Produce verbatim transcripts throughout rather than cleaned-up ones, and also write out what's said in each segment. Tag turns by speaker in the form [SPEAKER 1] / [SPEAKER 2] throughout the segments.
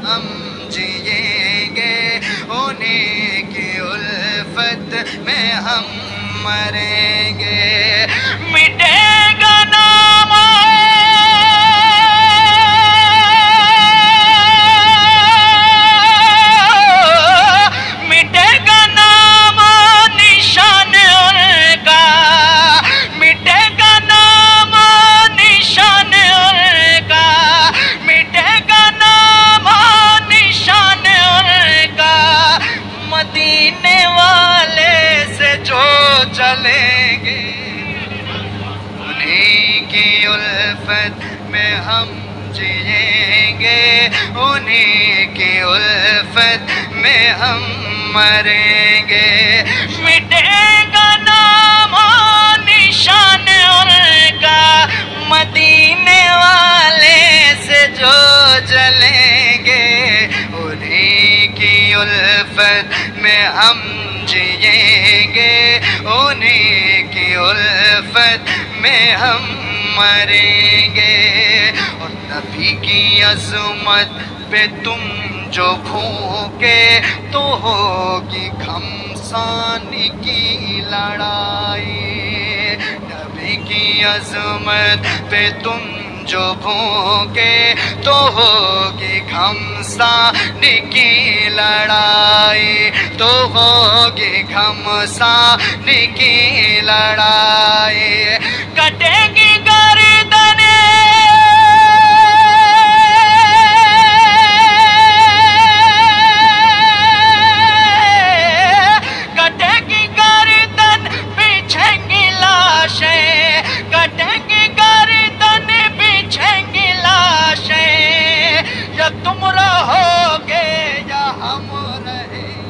[SPEAKER 1] ہم جئیں گے، انہیں کی الفت میں ہم مریں گے۔ مٹے گا نام مٹے گا نام نشان ان کا، مٹے گا نام نشان ان کا، مٹے گا نام نشان ان کا، مدینے والے سے جو چلیں گے، انہیں کی الفت میں ہم جئیں گے، انہیں کی الفت میں ہم مریں گے۔ مٹے گا نام و نشان ان کا، مدینے والے سے جو جلیں گے، انہیں کی الفت میں ہم جئیں گے، انہیں کی الفت میں ہم مریں گے۔ اور نبی کی عظمت پہ تم جو بھوکے تو ہوگی گھمسان کی لڑائی، نبی کی عظمت پہ تم جو بھوکے تو ہوگی گھمسان کی لڑائی، تو ہوگی گھمسان کی لڑائی۔ کٹے گی گردن کٹے گی گردن، بچھیں گی لاشیں، کٹے گی گردن، بچھیں گی لاشیں، یا تم رہو گے یا ہم رہیں۔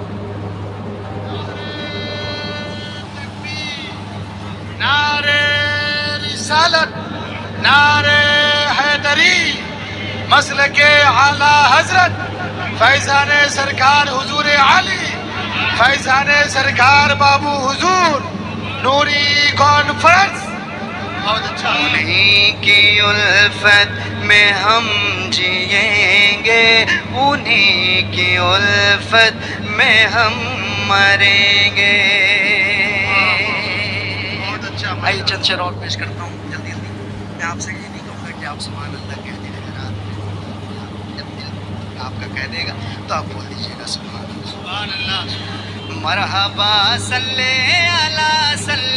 [SPEAKER 2] نعرے رسالت، نعرے حیدری، مسلک اعلی حضرت فیضان سرکار حضور علی، فیضان سرکار بابو حضور، نوری کانفرنس۔ بہت اچھا۔
[SPEAKER 1] انہیں کی الفت میں ہم جئیں گے، انہیں کی الفت میں ہم مریں گے۔
[SPEAKER 2] بہت اچھا۔
[SPEAKER 1] آئیے چند شعر اور پیش کرتا ہوں جلدی جلدی۔ میں آپ سے یہ نہیں کہوں گا کہ آپ سبحان اللہ کہہ دیجیے گا، جب دل آپ کا کہہ دے گا تو آپ بول دیجیے گا سبحان اللہ۔
[SPEAKER 2] سبحان اللہ۔
[SPEAKER 1] مرحبا صلی علی صلی